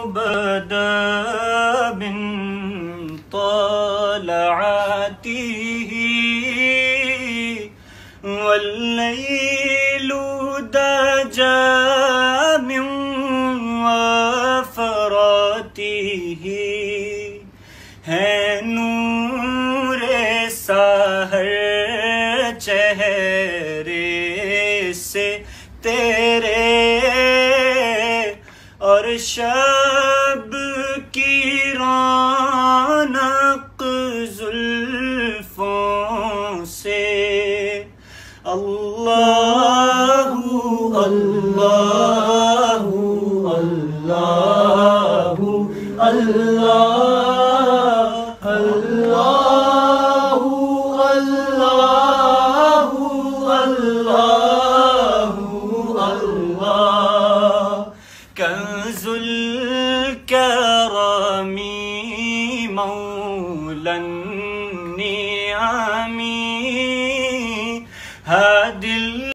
بدا من طلعته والليل دجى من وفراته ہے نور سحر چہرے سے تیرے اور شب کی رونق زلفوں سے اللہ اللہ اللہ اللہ اللہ اللہ اللہ اللہ کنز الکرم مولا النعم